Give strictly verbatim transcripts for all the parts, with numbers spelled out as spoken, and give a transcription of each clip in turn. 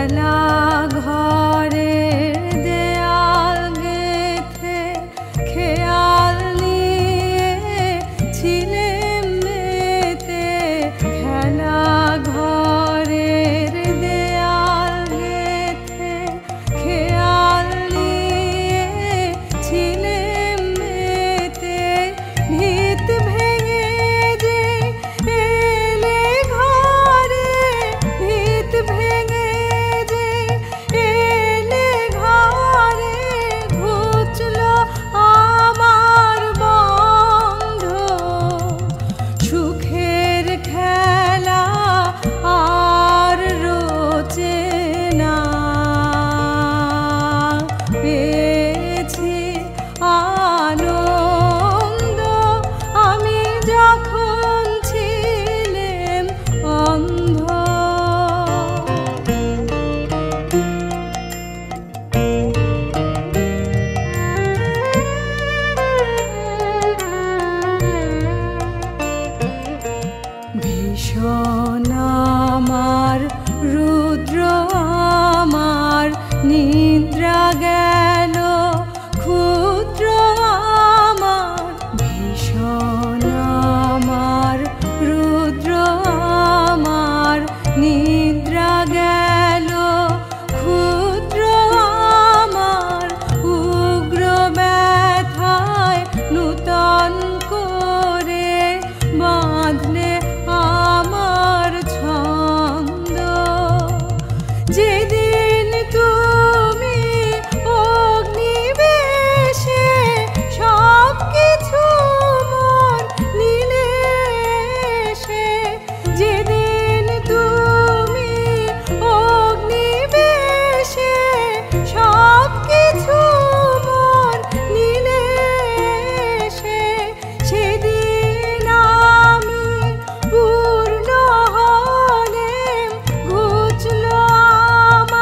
খেলা ঘরের দেয়াল গেথে খেয়াল নিয়ে ছিলেম মেতে। খেলা ঘরের দেয়াল গেথে খেয়াল নিয়ে ছিলেম মেতে। ভিত ভেঙে যে এলে ঘরে, ভিত ভেঙে যে এলে ঘরে, ঘুচলো আমার বন্ধ। সুখের খেলা আর রোচে না, পেয়েছি আনন্দ আমি যখন ছিলেম অন্ধ। ভীষণ আমার রুদ্র আমার নিদ্রা গেল ক্ষুদ্র আমার। ভীষণ আমার রুদ্র আমার নিদ্রা গেল ক্ষুদ্র আমার। উগ্র ব্যথায় নূতন করে বাঁধলে আমার ছন্দ। যেদিন তুমি অগ্নিবেশে সব কিছু মোর নিলে এসে, যেদিন তুমি অগ্নিবেশে সব কিছু মোর নিলে এসে, সেদিন আমি পূর্ণ হলেম। ঘুচলো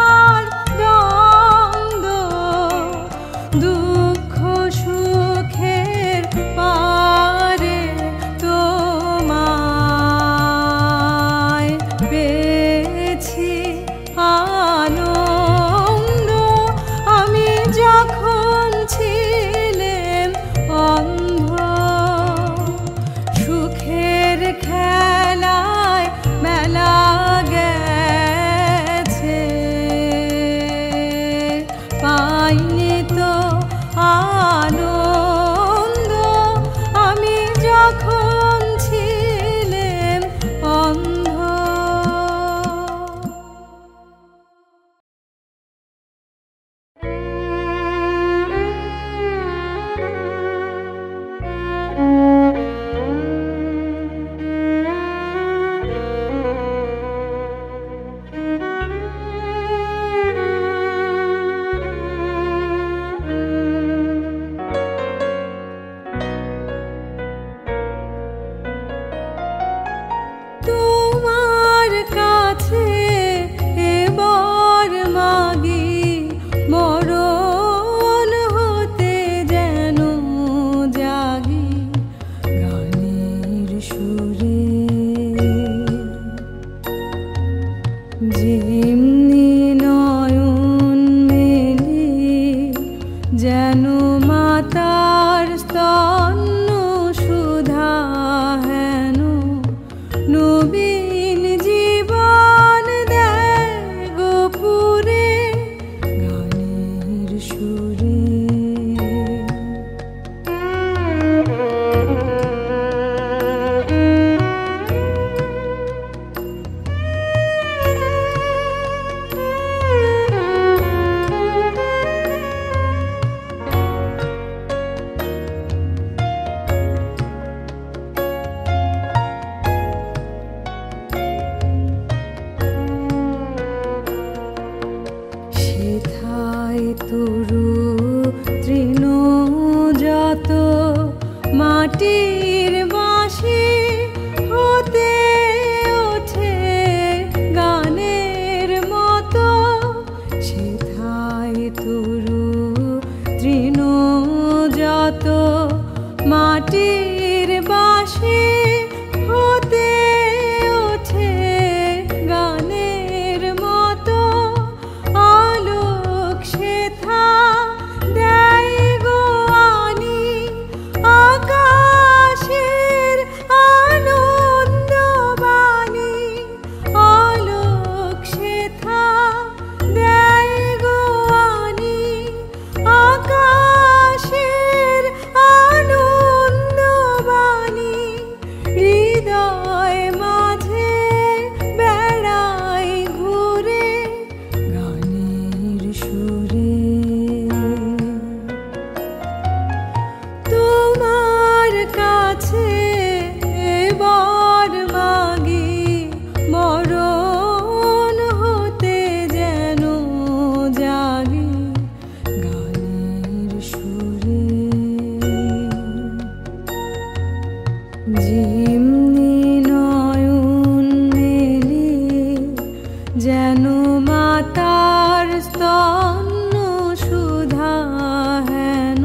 মাতার স্তন্য সুধা হেন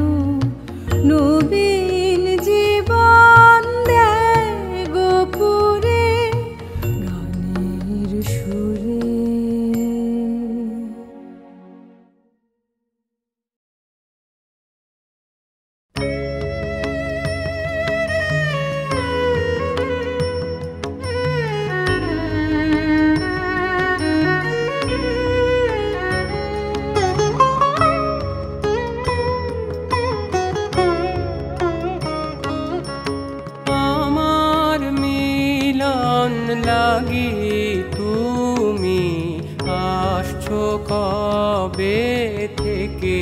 নবীন জীবন দেয় গোপুরে গানের সুরে। লাগি তুমি আসছো কবে থেকে,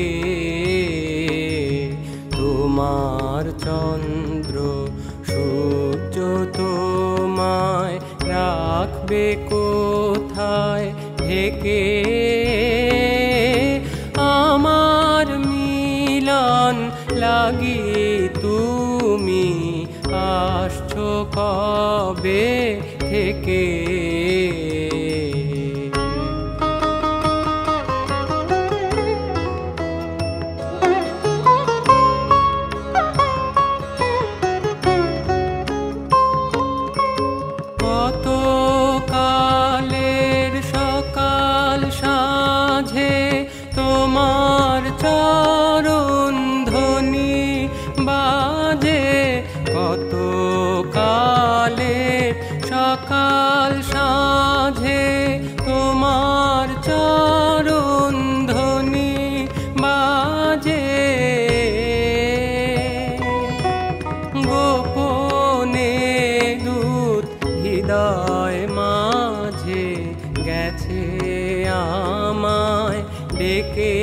তোমার চন্দ্র সূর্য তোমায় রাখবে কোথায় ঢেকে। আমার মিলন লাগি তুমি আসছো কবে থেকে। কত কালের সকাল সাঁঝে তোমার চরণ ধ্বনি বাজে, কত কালের সকাল সাঁঝে তোমার চরণ ধ্বনি বাজে। গোপনে দূত হৃদয় মাঝে গেছে আমায় ডেকে।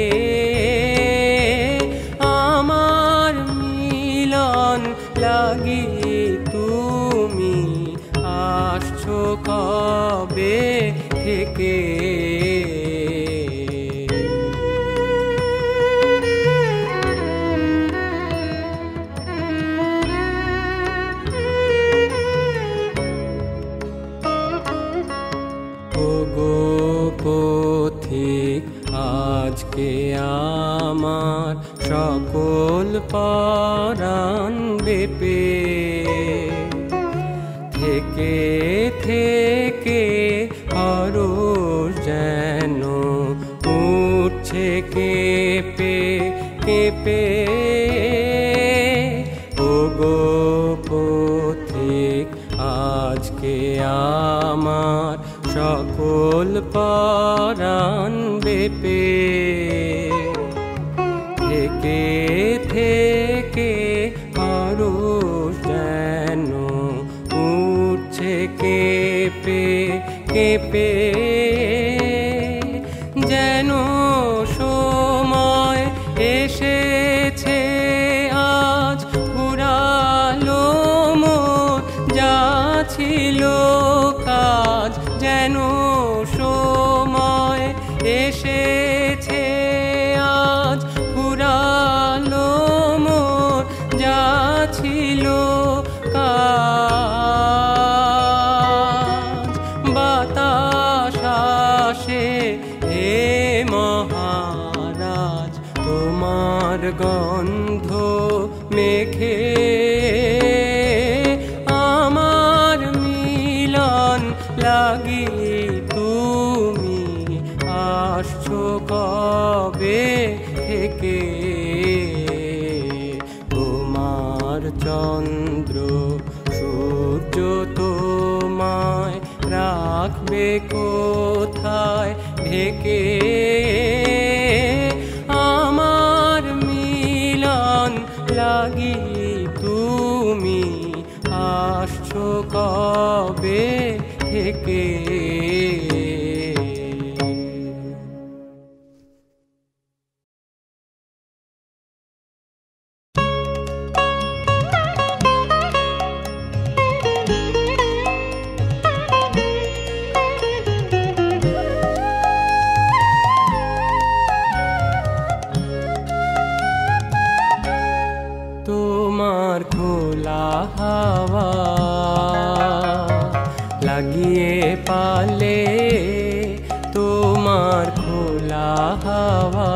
আমার মিলন লাগি তুমি আসছো কবে থেকে। ওগো পথিক আজকে আমার সকল পরাণ বেপে, থেকে থেকে হরষ যেন উঠছে কেঁপে কেঁপে। ওগো পথিক আজকে আমার সকল পরাণ বেপে, থেকে থেকে হরষ যেন উঠছে কেঁপে কেঁপে। যেন সময় এসেছে আজ ফুরালো মোর যা ছিল কাজ। যেন সময় এসেছে আজ ফুরালো মোর যা ছিল কাজ। বাতাস আসে হে মহারাজ তোমার গন্ধ মেখে। আমার মিলন লাগি তুমি আসছো কবে থেকে। তোমার চন্দ্র সূর্য তোমায় রাখবে কোথায় ঢেকে। আমার মিলন লাগি তুমি আসছো কবে থেকে। তোমার খোলা হাওয়া লাগিয়ে পা তোমার খোলা হাওয়া।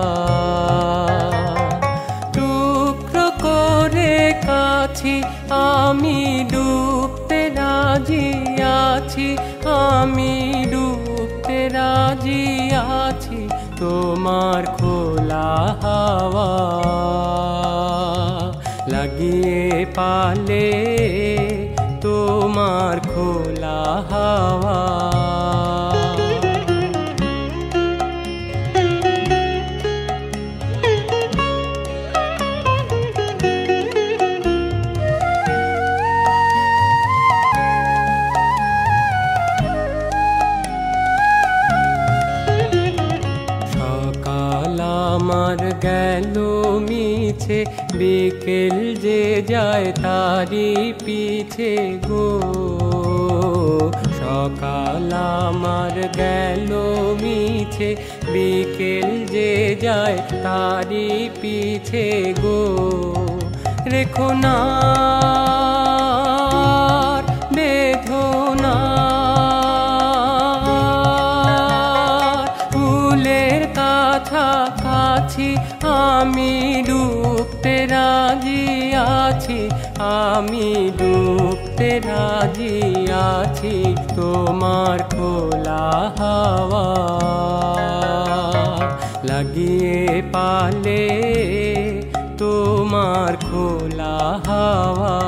টুকরো করে কাছি আমি ডুবতে রাজি আছি, আমি ডুবতে রাজি আছি তোমার খোলা হাওয়া। লাগিয়ে পালে তোমার খোলা হাওয়া। আমার গেল মিছে বিকেল যে যায় তারি পিছে গো। সকাল আমার গেল মিছে বিকেল যে যায় তারি পিছে গো। রেখো না বেদনা ফুলের কাছাকাছি আমি ডুবতে রাজি আছি, আমি ডুবতে রাজি আছি তোমার খোলা হাওয়া। লাগিয়ে পালে তোমার খোলা হাওয়া।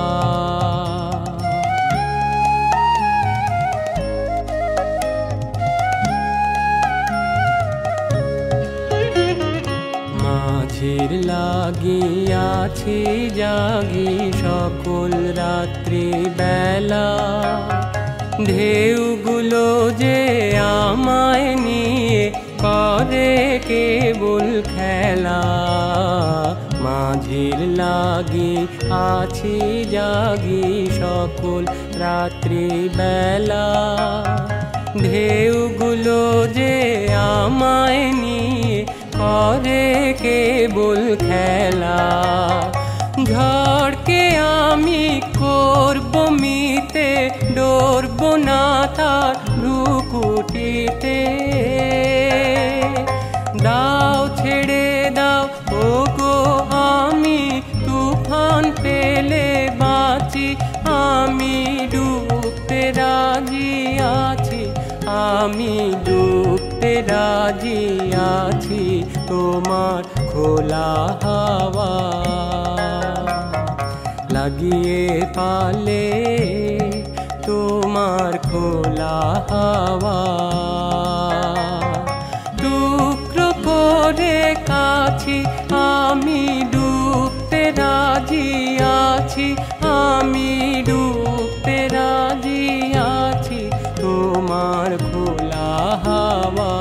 মাঝির লাগিয়াছি জাগি সকল রাত্রি বেলা, ঢেউগুলো যে আমায় নিয়ে করে কেবল খেলা। মাঝির লাগি আছি জাগি সকল রাত্রি বেলা, ঢেউগুলো যে আমায় নিয়ে করে কেবল খেলা। ঝড়কে আমি করব মিতে ডরব না তার ভ্রুকুটিতে। দাও ছেড়ে দাও ও গো আমি তুফান পেলে বাঁচি, আমি ডুবতে রাজি আছি, আমি ডুবতে রাজি আছি তোমার খোলা হাওয়া। লাগিয়ে পালে তোমার খোলা হাওয়া। টুকরো করে কাছি আমি ডুবতে রাজি আছি, আমি ডুবতে রাজি আছি তোমার খোলা হাওয়া।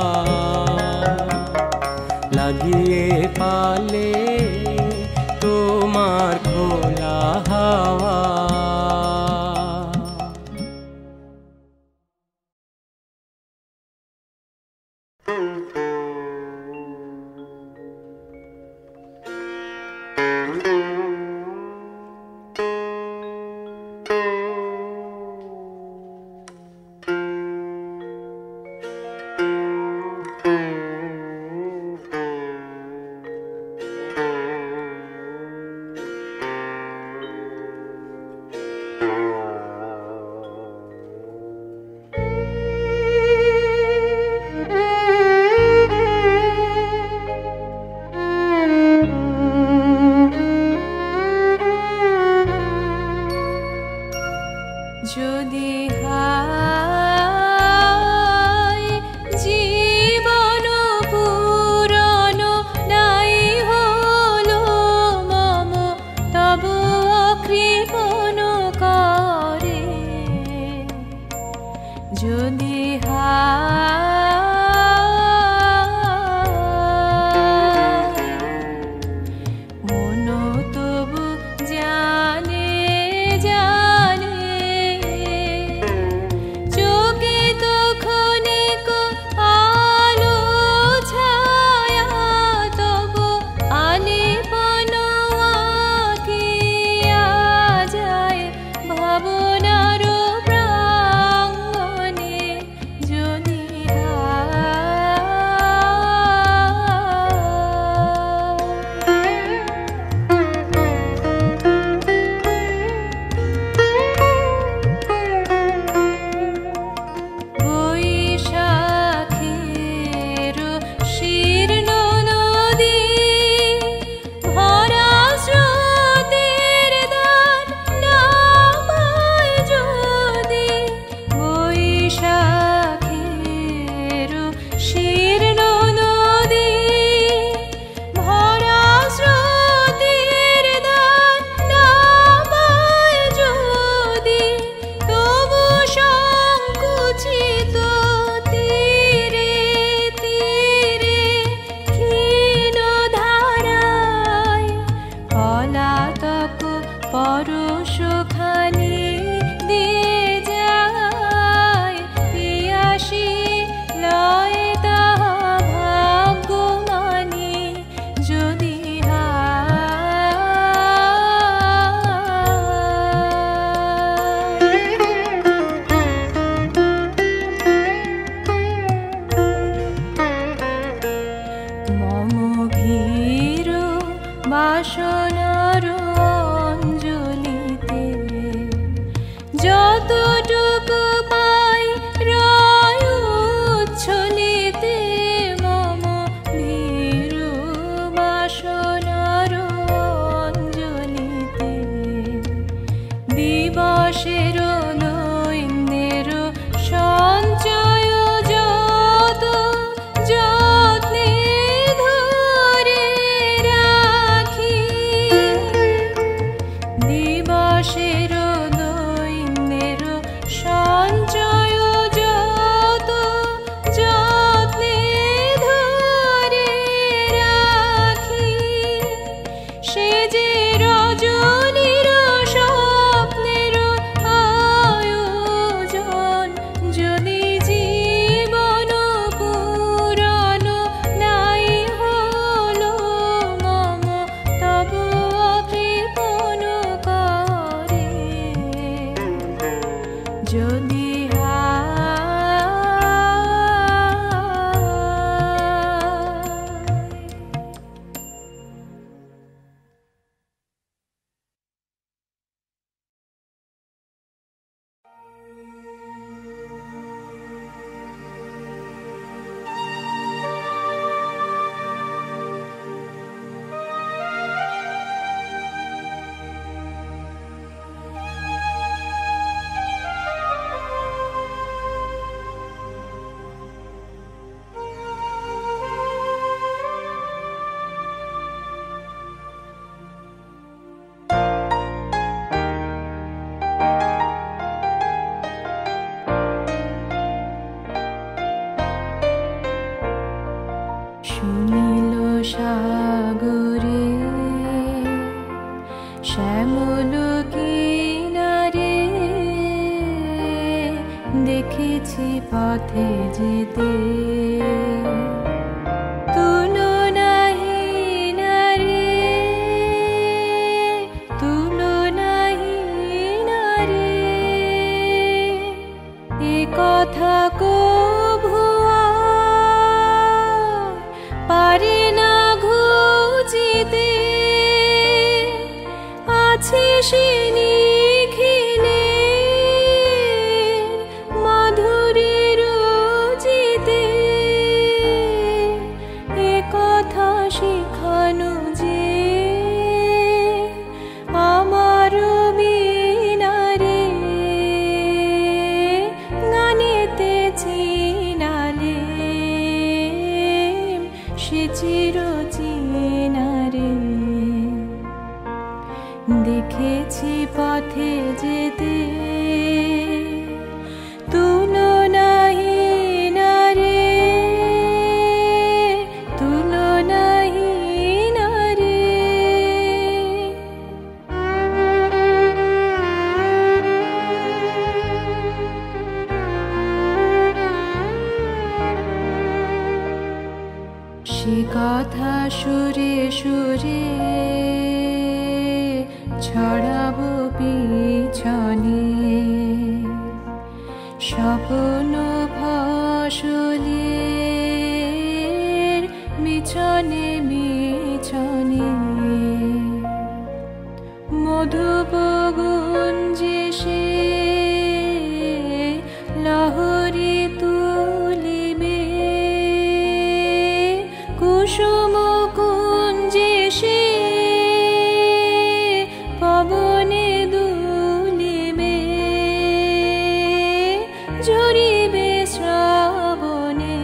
লাগিয়ে পালে তোমার খোলা হাওয়া। বাসনার অঞ্জলিতে যতটুকু পাই রয় উচ্ছলিতে মম ভীরু বাসনার অঞ্জলিতে দিবসের দৈন্যের সঞ্চয় যত যত্নে ধরে রাখি দিবসের দৈন্যের সঞ্চয় যত যত্নে ধরে রাখি সে যে রজনীর স্বপ্নের আয়োজন যদি জীবন পুরাণ নাই হলো মম তব কৃপণ করে যদি শুনিল সাগরে শ্যামল কিনারে দেখেছি পথে যেতে তুলো নাহি নারে তুলো নাহি নারে এ কথা কভু পারে না ঘুচিতে আছে সে নিখিলে মাধুরীর জিতে এ কথা শিখানো যে আমার বিনারে গানেতে চিনালে সে চির চিনারে দেখেছি পথে যেতে তুলো নাহি নারে তুলো নাহি নারে সে কথা সুরে সুরে ছড়াবো পিছনে স্বপ্ন ফসলের মিছনে মিছনে মধুপ গুঞ্জে সে লহরী তুলিবে কুসুম কুঞ্জে সে পবনে দুলিবে ঝরিবে শ্রাবণে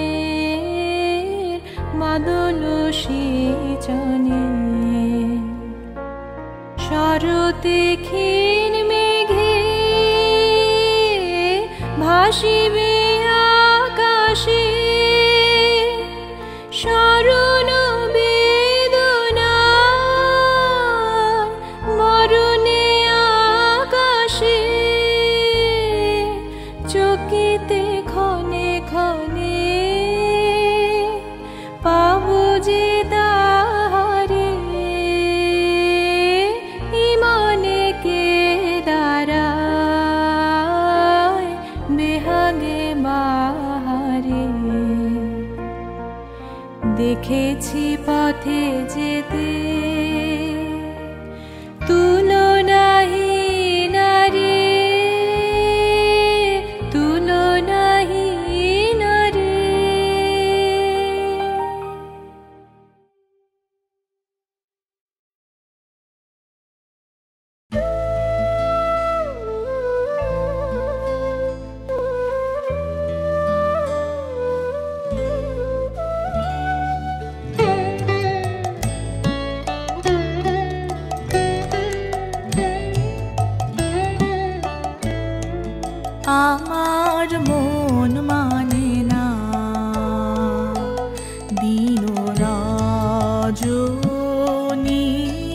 মাদল সিঁচনে শরতে ক্ষীণ মেঘে ভাসিবে আকাশে শরণ বেদনা মরণে আকাশে চকিতে ক্ষণে ক্ষণে পাবো যে তাহারে ইমানে কে দাঁড়ায় বেহাগে দেখেছি পথে যেতে তুলনাহীন রে তুলনাহীন রে। আমার মন মানে না দিন রজনী,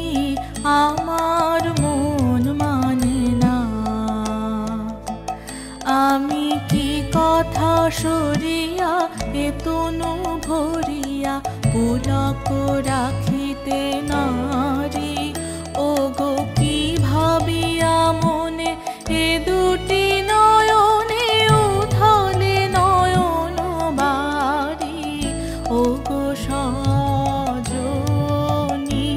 আমার মন মানে না। আমি কি কথা সরিয়া এ তনু ভরিয়া পুলক রাখিতে নারী, ও গো কি ভাবিয়া মনে এ দুটি নয়নে উথলে নয়ন বাড়ি, ও গো সজনী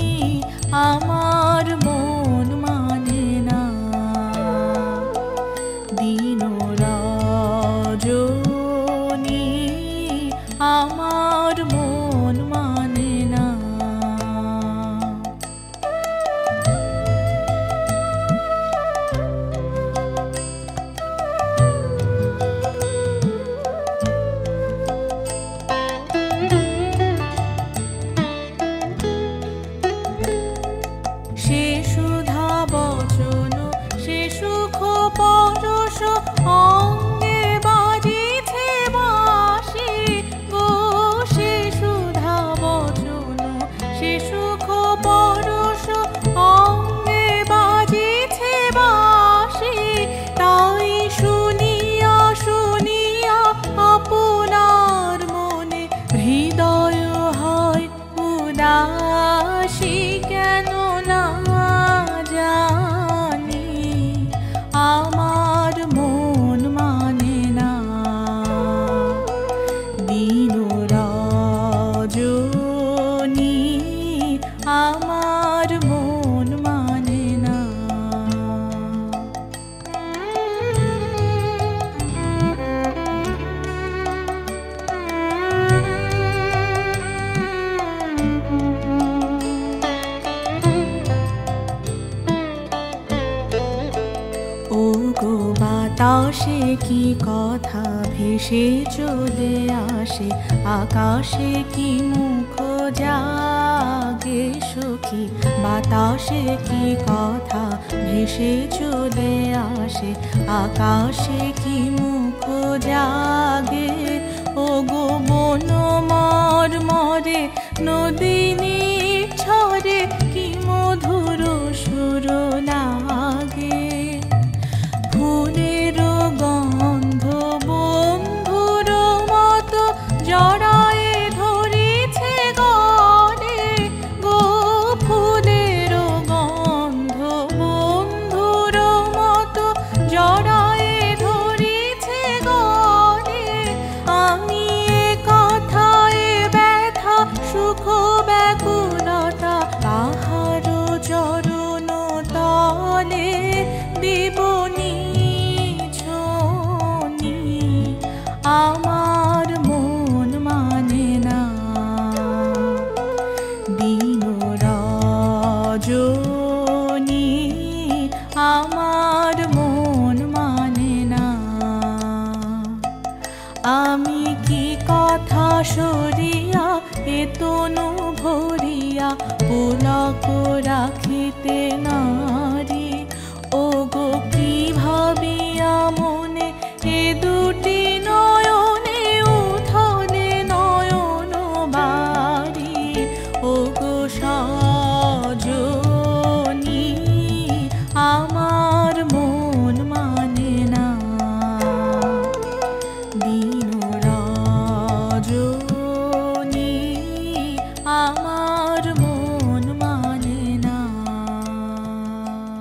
আমার মন মানে না দিন রজনী, আমার মন মানে না। সে সুধা বচন সে সুখ পরশ অঙ্গে বাজিছে বাঁশি গো, সে সুধা বচন সে সুখ পরশ অঙ্গে বাজিছে বাঁশি, তাই শুনিয়া শুনিয়া আপনার মনে হৃদয় হয় উদাসী, কেন না জানি আমার মন মানে না দিন রজনী, আমার মন মানে না। ও গো বাতাসে কি কথা ভেসে চলে আসে, আকাশে কি মুখ জাগে সখী, বাতাসে কি কথা ভেসে চলে আসে, আকাশে কি মুখ জাগে, ও গো বন মর মরে নদীনী ছড়ে কি মধুর সুর লাগে, ফুলের গন্ধ বন্ধুর মতো জড়ায়ে ধরিছে গলে গো, ফুলের গন্ধ বন্ধুর মতো জড়ায়ে ধরিছে গলে, আমি এ কথায় ব্যথা সুখ ব্যাকুলতা তাহার চরণ তলে দেবনি ছনি, আমার মন মানে না দিন রজনী, আমার মন মানে না। আমি কি কথা সরিয়া এ তনু ভরিয়া পুলক রাখিতে নারী, ও গো কি ভাবিয়া মনে এ দুটি নয়নে উথলে নয়ন বাড়ি, ও গো সজনী আমার মন মানে না দিন রজনী, আমার মন মানে না।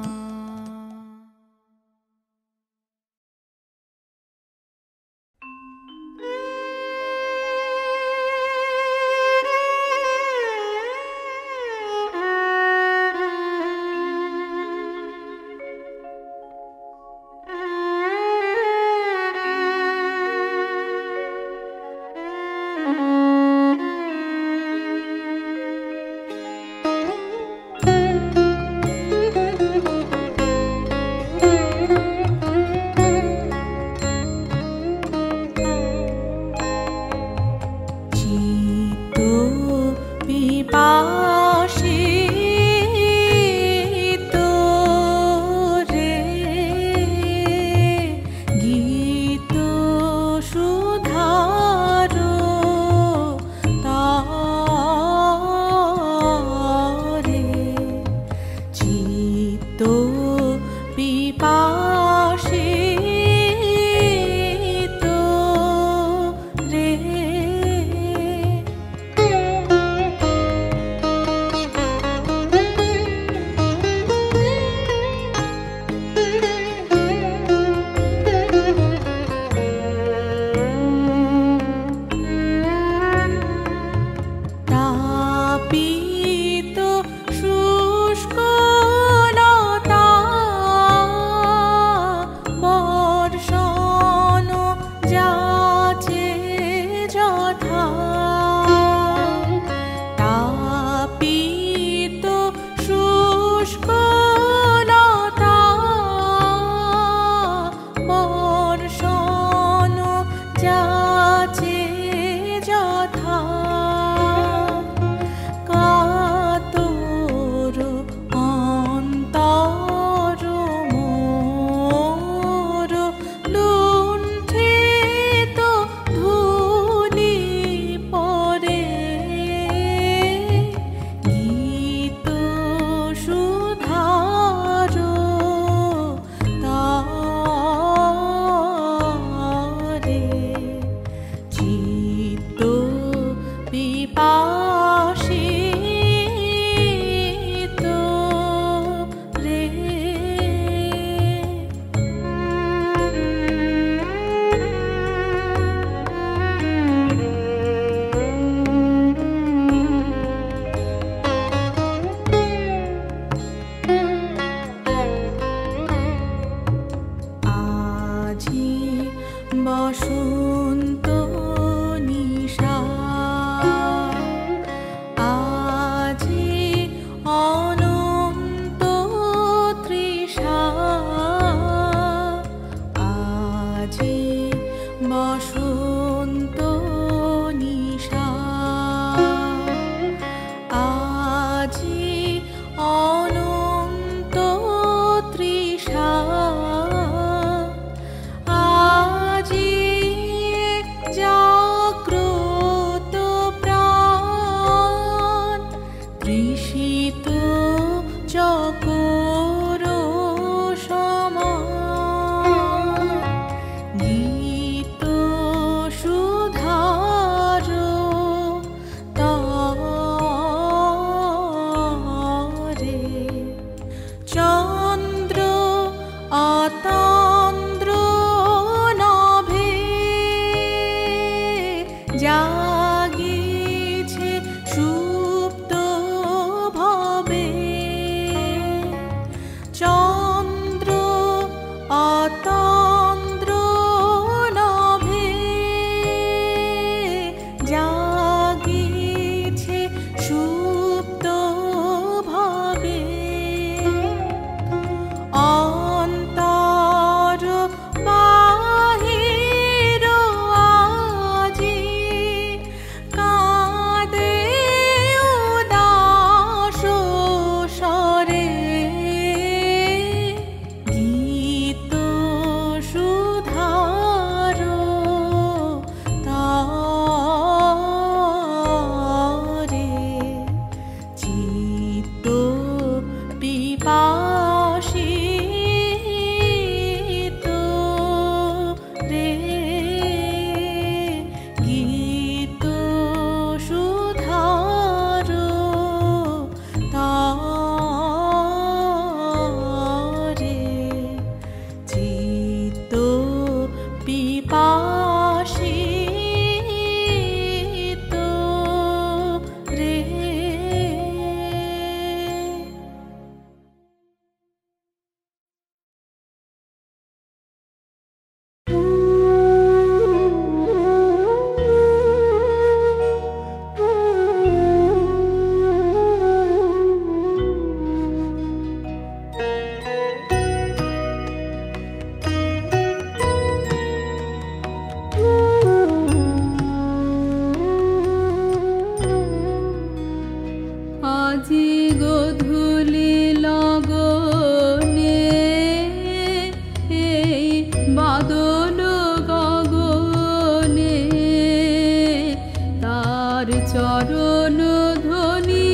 তার চরণ ধ্বনি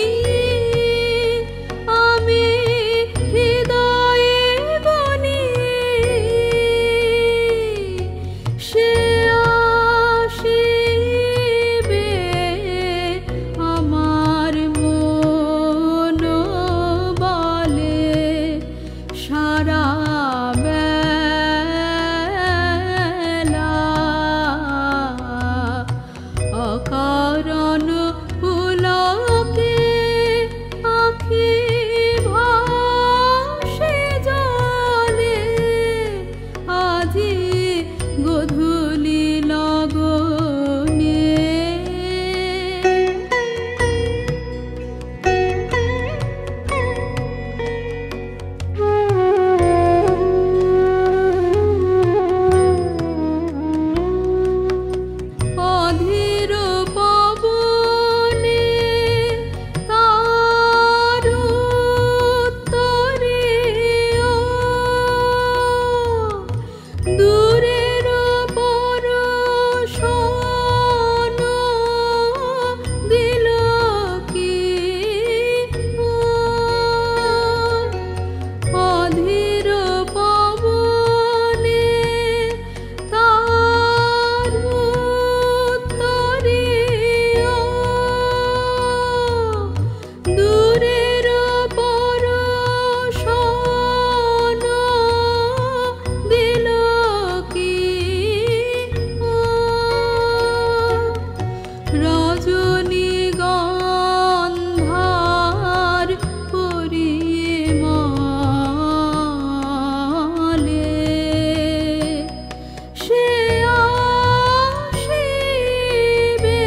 আমি হৃদয়ে বনি সে আসিবে আমার মন বলে সারা অকারণ পুলকে আখি ভাসে জলে আজি গধূলি লগনে অধীর পবনে তার উত্তরে দূরের পরশন দিল কি অধীর পবনে তার উত্তরে দূরের পরশন দিল কি রজনীগন্ধার পরিয়ে মলে সে আসিবে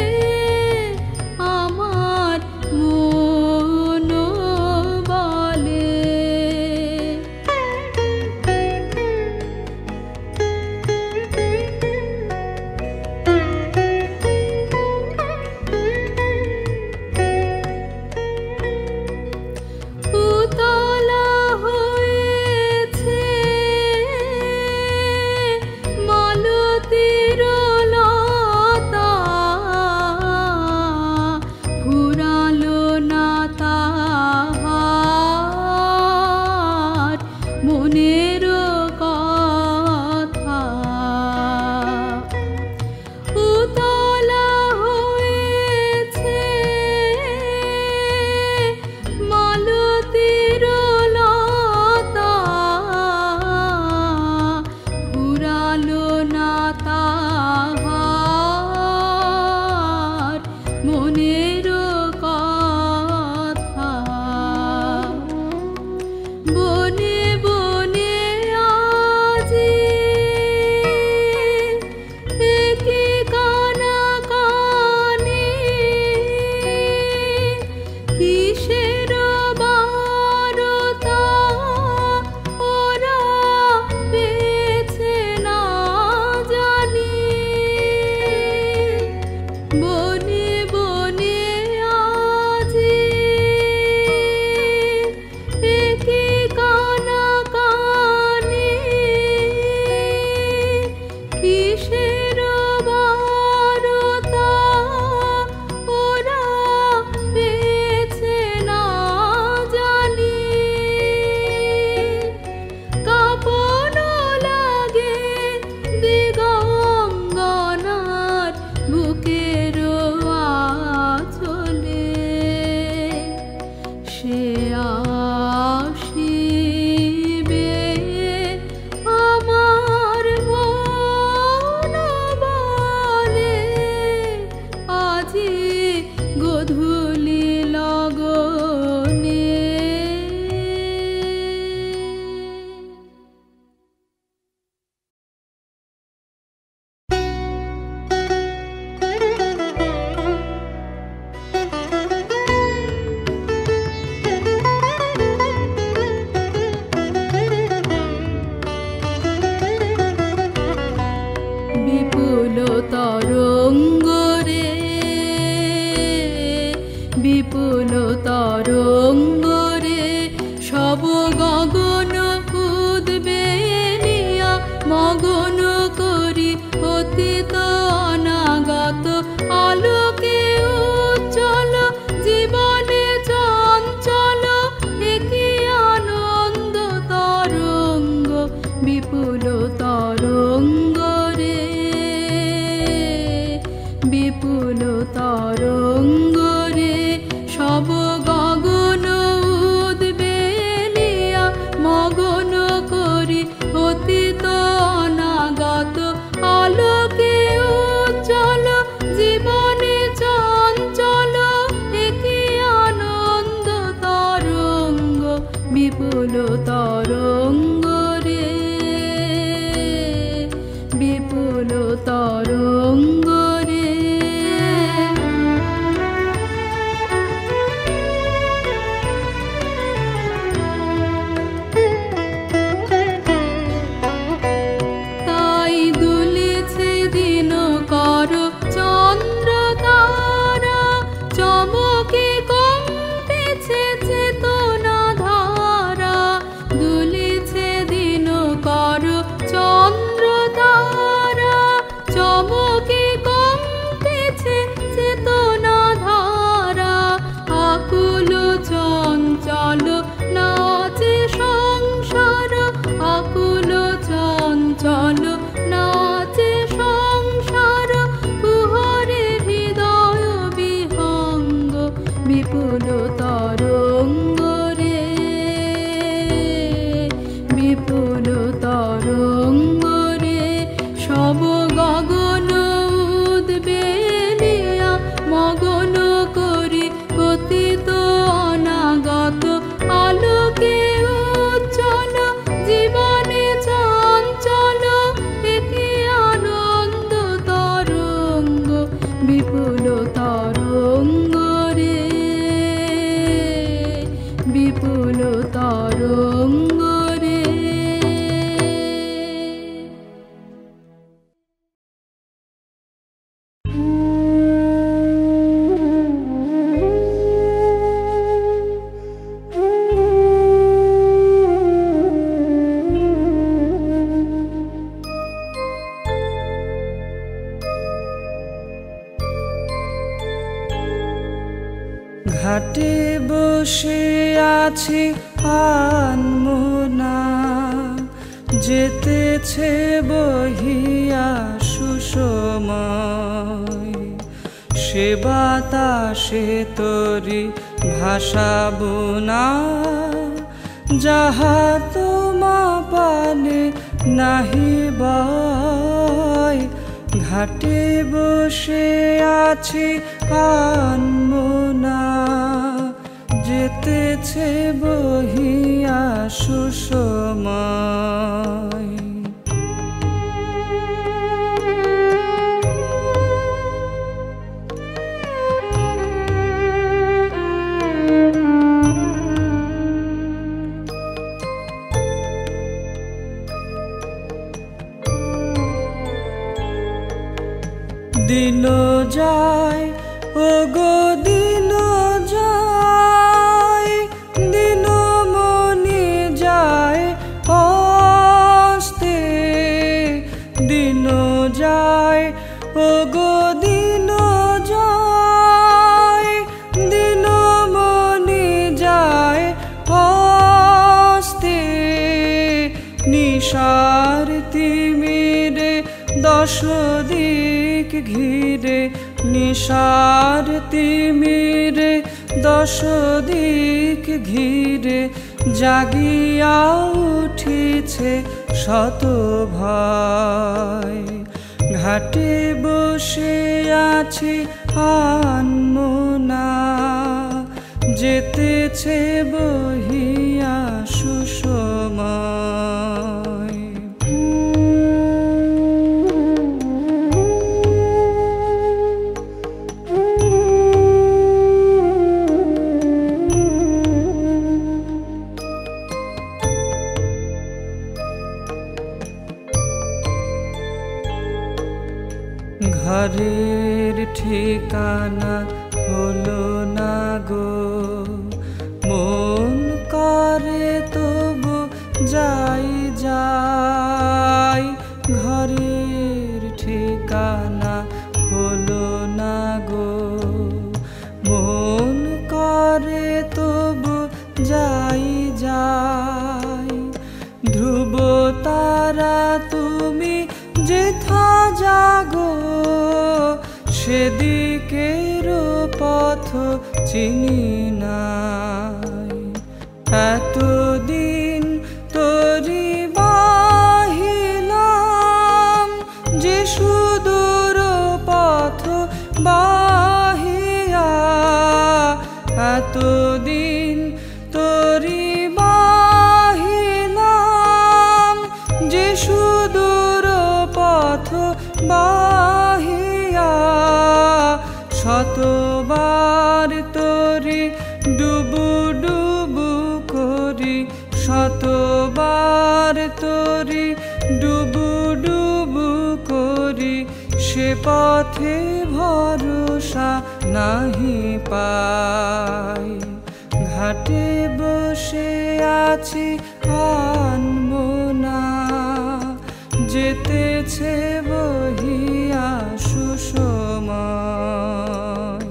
আমার মন বলে উতলা হয়েছে মালতীর লতা ফুরালো না তাহার মনের কথা উতলা হয়েছে মালতীর লতা ফুরালো না তাহার মনের কথা বনে বনে আজি একে কানা কানে কিসের বারতা ওরা পেয়েছে না জানি বনে বনে বিপুল তরঙ্গ রে সব গগন উদ্বেলিয়া মগন করি অতীত অনাগত আলোকে উজ্জ্বল জীবনে চঞ্চল একই আনন্দ তরঙ্গ বিপুল তরঙ্গ রে বিপুল তরঙ্গ রে তাই দুলিছে দিন কর চন্দ্র তারা চমকে কমতেছে চেতনা ধারা দুলিছে দিন কর চন্দ্র তারা চমকে কমতেছে চেতনা ধারা আকুল চঞ্চল নাচে সংসার আকুল চঞ্চল নাচে সংসার পুহরে হৃদয় বিহঙ্গ বিপুল তরঙ্গ রে বিপুল তরঙ্গ রে সব গগন উদ্বেলিয়া মগন করি অতীত অনাগত আলোকে উজ্জ্বল জীবনে চঞ্চল একই আনন্দ তরঙ্গ বিপুল তরঙ্গ রে বিপুল তরঙ্গ রে ঘাটে বসে আছি আনমনা যেতেছে বহিয়া সুসময় সে বাতাসে তরি ভাসাবো না যাহা তোমা পানে নাহি বয় ঘাটে বসে আছি আনমনা যেতেছে বহিয়া সুসময় দিন যায় ও গো দিন যায় দিন মনে যায় অস্তে দিন যায় ও গো দিন যায় দিন মনে যায় অস্তে নিশার তিমিরে দশ দিক ঘিরে নিশার তিমিরে দশ দিক ঘিরে জাগিয়া উঠিছে শত ভয় ঘাটে বসে আছি আনমনা যেতেছে বহিয়া সুসময় ঘরের ঠিকানা হলো না গো মন করে তবু যাই যাই ঘরের ঠিকানা হলো না গো মন করে তবু যাই যাই ধ্রুব তারা তুমি যেথা জাগো সেদিকে দিকের পথ চিনি নাই। এতদিন তোরি বাহিলাম যে সুদূর পথ বাহিয়া, এতদিন তোরি বাহিলাম যে সুদূর পথ বাহিয়া। শতবার তোরি ডুবু ডুবু করি, শতবার তোরি ডুবু ডুবু করি, সে পথে ভরসা নাহি পাই। ঘাটে বসে আছি আনমনা, যেতেছে বহিয়া সুসময়।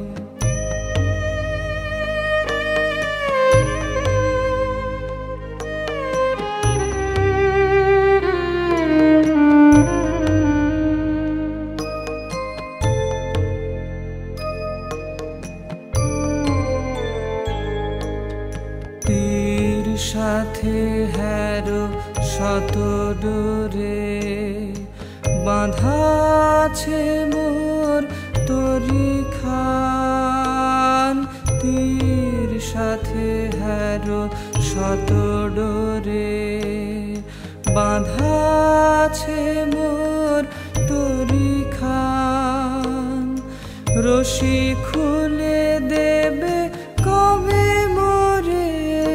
তীর সাথে হ্যারো শত ডোরে, বাঁধা আছে মোর তরি খান। তীর সাথে হ্যারো শত ডোরে, বাঁধা আছে মোর তরি খান। রশি খুলে দেবে কবে মোরে,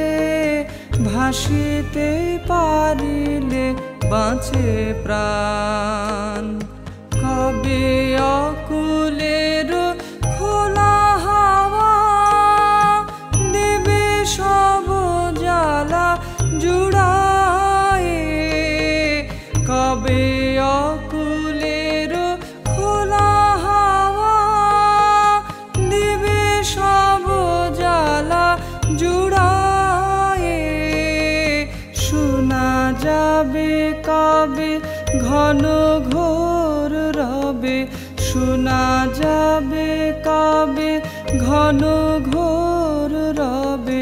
ভাসিতে পারিলে বাঁচে প্রাণ। কবে অকুলের খোলা হাওয়া দেবে সব জ্বালা জুড়ায়ে, কবে অকুলের খোলা হাওয়া দেবে সব জ্বালা জুড়ায়ে। শোনা যাবে কবে ঘন ঘোর রবে, শোনা যাবে কবে ঘন ঘোর রবে,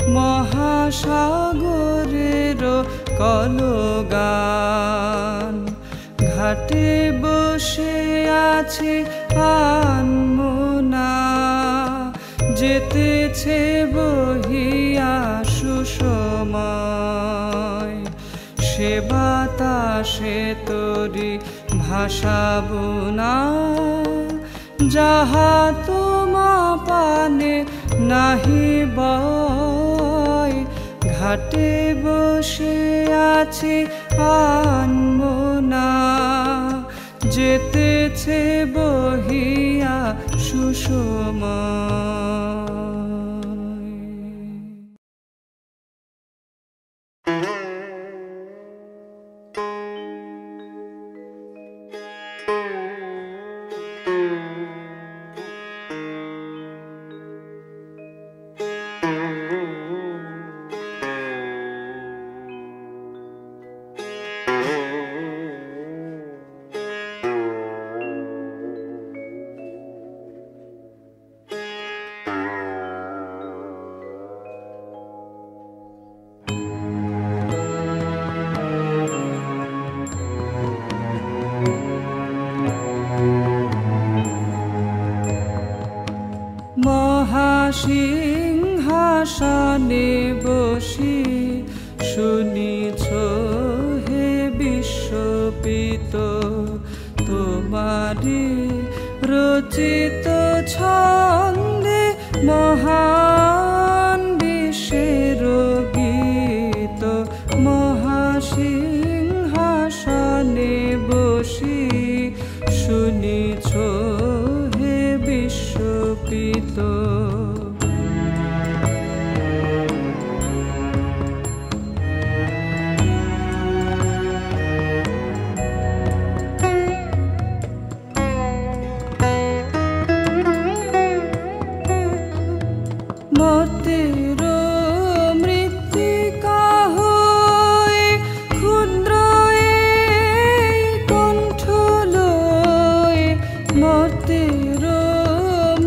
মহাসাগরের কলগান। ঘাটে বসে আছি আনমনা, যেতেছে বহিয়া সুসময়। সে বাতাসে তোরি ভাসাবো না, যাহা তোমা পানে নাহি বয়। ঘাটে বসে আছি আনমনা, যেতেছে বহিয়া সুসময়। মহাসিংহাসনে বসি শুনিছ হে বিশ্বপিত, তোমারি রচিত ছন্দে মহান বিশ্বের গীত। মহাসিংহাসনে বসি শুনিছ হে বিশ্বপিত। মতের মৃত্তিকা হয়ে ক্ষুদ্র এই কণ্ঠ লয়ে, মতের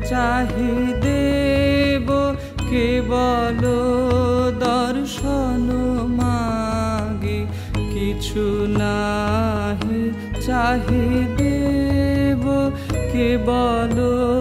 চাহিদেব কেবল দর্শন মাগে কিছু নাহি চাহিদেব কেবল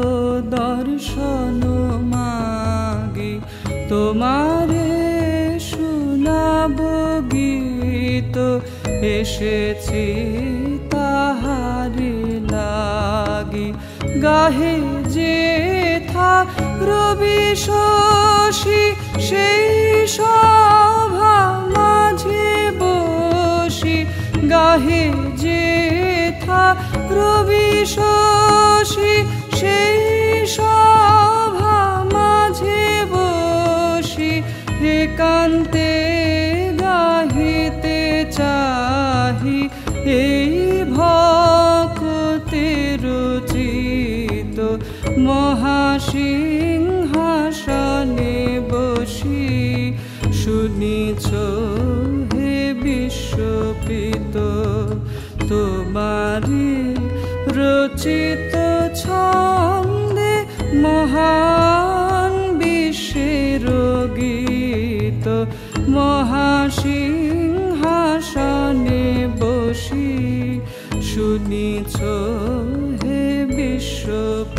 দর্শন মাগে তোমারে শুনাব গীত এসেছি তাহারে লাগি গাহে যেথা রবি শশী সেই সভা মাঝে বসি গাহে যেথা রবি শশী সেই সভা মাঝে বসি একান্তে গাহিতে চাহি এই ভক্তের রচিত মহাসিংহাসনে বসি শুনিছ হে বিশ্বপিত তোমারি রচিত ছন্দে মহান বিশ্বের গীত মহাসিংহাসনে বসি শুনিছ হে বিশ্ব